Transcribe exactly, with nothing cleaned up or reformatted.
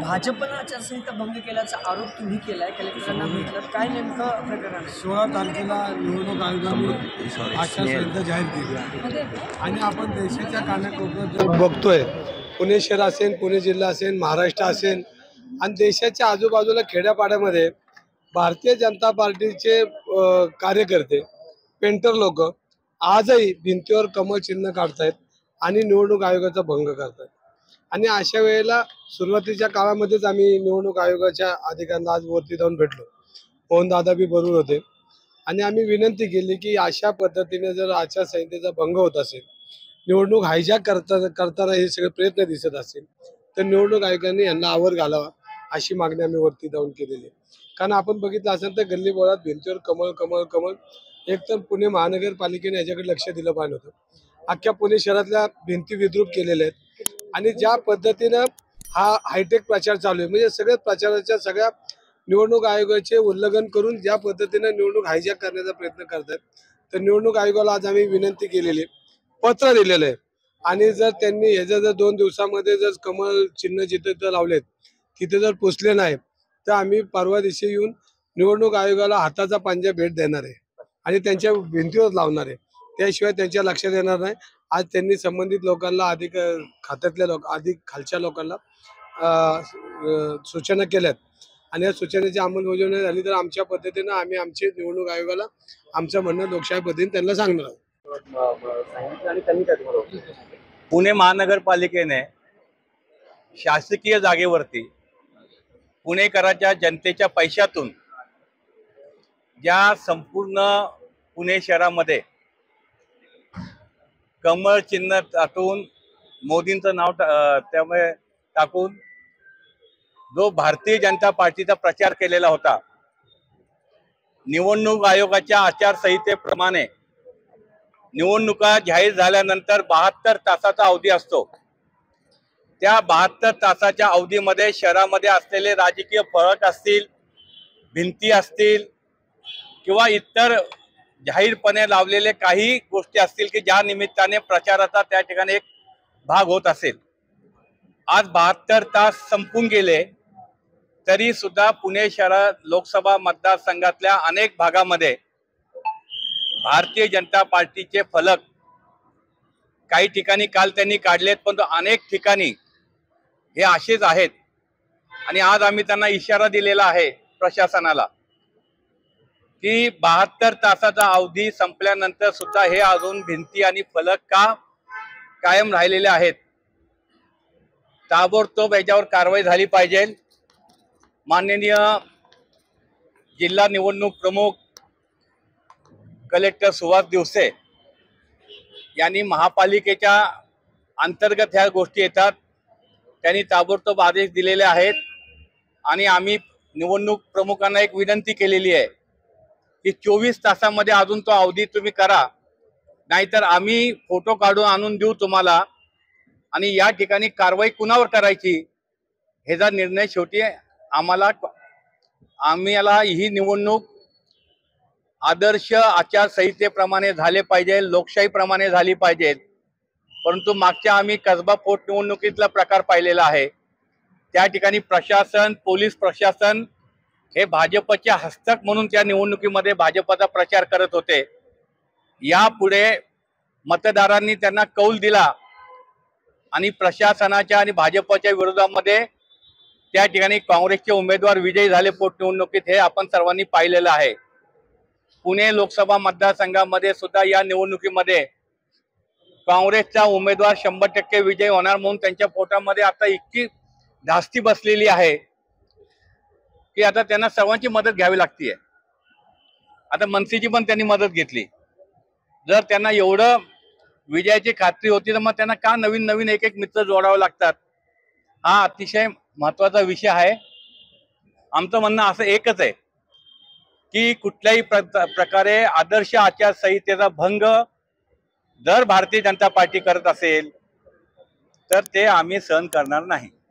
भाजपनं आचारसंहिता भंग केल्याचा आरोप तुम्ही केलाय, कलेक्टरांना भेटलं, काय नेमकं प्रकरण आहे? सोळा तारखेला निवडणूक आयोगाने आचारसंहिता जाहीर केली आहे आणि आपण देशाच्या कानाकोपऱ्यात बघतोय, पुणे शहर असेल, पुणे जिल्हा असेल, महाराष्ट्र असेल आणि देशाच्या आजूबाजूला खेड्यापाड्यामध्ये भारतीय जनता पार्टीचे कार्यकर्ते, पेंटर लोक आजही भिंतीवर कमळ चिन्ह काढतायत आणि निवडणूक आयोगाचा भंग करतात. आणि अशा वेळेला सुरुवातीच्या काळामध्येच आम्ही निवडणूक आयोगाच्या अधिकाऱ्यांना आज वरती जाऊन भेटलो. मोहन दादा बी बरोबर होते आणि आम्ही विनंती केली की अशा पद्धतीने जर आचारसंहितेचा भंग होत असेल, निवडणूक हायजॅक करता करताना हे सगळे प्रयत्न दिसत असतील, तर निवडणूक आयोगाने यांना आवर घालावा अशी मागणी आम्ही वरती जाऊन केलेली आहे. कारण आपण बघितलं असेल तर गल्ली बोळात भिंतीवर कमळ कमळ कमळ एक तर पुणे महानगरपालिकेने याच्याकडे लक्ष दिलं पाहिजे होतं. अख्ख्या पुणे शहरातल्या भिंती विद्रूप केलेल्या आहेत आणि ज्या पद्धतीनं हा हायटेक प्रचार चालू आहे, म्हणजे सगळ्या प्रचाराच्या सगळ्या निवडणूक आयोगाचे उल्लंघन करून ज्या पद्धतीनं निवडणूक हायजॅक करण्याचा प्रयत्न करतात, तर निवडणूक आयोगाला आज आम्ही विनंती केलेली, पत्र दिलेलं आहे. आणि जर त्यांनी ह्याच्या जर दोन दिवसामध्ये जर कमळ चिन्ह जिथे जर लावलेत तिथे जर पोचले नाही, तर आम्ही परवा दिवशी येऊन निवडणूक आयोगाला हाताचा पंजा भेट देणार आहे आणि त्यांच्या भिंतीवर लावणार आहे. त्याशिवाय त्यांच्या लक्षात येणार नाही. आज त्यांनी संबंधित लोकांना, अधिक खात्यातल्या लोक अधिक खालच्या लोकांना सूचना केल्यात आणि या सूचनेची अंमलबजावणी झाली तर आमच्या पद्धतीनं आम्ही आमचे निवडणूक आयोगाला आमचं म्हणणं लोकशाही पद्धतीने त्यांना सांगणार आहोत. पुणे महानगरपालिकेने शासकीय जागेवरती पुणेकरांच्या जनतेच्या पैशातून ज्या संपूर्ण पुणे शहरामध्ये कमळ चिन्ह टाकून मोदींचं नाव त्यामुळे टाकून जो भारतीय जनता पार्टीचा प्रचार केलेला होता, निवडणूक आयोगाच्या आचारसंहितेप्रमाणे निवडणुका जाहीर झाल्यानंतर बहात्तर तासाचा अवधी असतो. त्या बहात्तर तासाच्या अवधीमध्ये शहरामध्ये असलेले राजकीय फरक असतील, भिंती असतील किंवा इतर जाहीरपणे लावलेले काही गोष्टी असतील की ज्या निमित्ताने प्रचाराचा त्या ठिकाणी एक भाग होत असेल. आज बहात्तर तास संपून गेले तरी सुद्धा पुणे शहरात लोकसभा मतदारसंघातल्या अनेक भागामध्ये भारतीय जनता पार्टीचे फलक काही ठिकाणी काल त्यांनी काढलेत, पण अनेक ठिकाणी हे असेच आहेत. आणि आज आम्ही त्यांना इशारा दिलेला आहे प्रशासनाला की बहात्तर तासाचा अवधी संपल्यानंतर सुद्धा हे अजून भिंती आणि फलक का कायम राहिलेले आहेत. ताबडतोब याच्यावर कारवाई झाली पाहिजे. माननीय जिल्हा निवडणूक प्रमुख कलेक्टर सुहास दिवसे यांनी महापालिकेच्या अंतर्गत ह्या गोष्टी येतात, त्यांनी ताबडतोब आदेश दिलेले आहेत. आणि आम्ही निवडणूक प्रमुखांना एक विनंती केलेली आहे की चोवीस तासामध्ये अजून तो अवधी तुम्ही करा, नाहीतर आम्ही फोटो काढून आणून देऊ तुम्हाला आणि या ठिकाणी कारवाई कुणावर करायची ह्याचा निर्णय शेवटी आम्हाला आम्ही याला ही निवडणूक आदर्श आचारसंहितेप्रमाणे झाले पाहिजे, लोकशाहीप्रमाणे झाली पाहिजे. परंतु मागच्या आम्ही कसबा पोटनिवडणुकीतला प्रकार पाहिलेला आहे. त्या ठिकाणी प्रशासन, पोलीस प्रशासन हे भाजपचे हस्तक म्हणून त्या निवडणुकीमध्ये भाजपचा प्रचार करत होते. यापुढे मतदारांनी त्यांना कौल दिला आणि प्रशासनाच्या आणि भाजपच्या विरोधामध्ये त्या ठिकाणी काँग्रेसचे उमेदवार विजयी झाले पोटनिवडणुकीत, हे आपण सर्वांनी पाहिलेलं आहे. पुणे लोकसभा मतदारसंघामध्ये सुद्धा या निवडणुकीमध्ये काँग्रेसचा उमेदवार शंभर टक्के विजय होणार म्हणून त्यांच्या पोटामध्ये आता इतकी धास्ती बसलेली आहे की आता त्यांना सर्वांची मदत घ्यावी लागतीये. आता मनसेची पण त्यांनी मदत घेतली. जर त्यांना एवढं विजयाची खात्री होती तर मग त्यांना का नवीन नवीन एक एक मित्र जोडावे लागतात? हा अतिशय महत्वाचा विषय आहे. आमचं म्हणणं असं एकच आहे की कुठल्याही प्रकारे आदर्श आचारसंहितेचा भंग जर भारतीय जनता पार्टी करत असेल तर ते आम्ही सहन करणार नाही.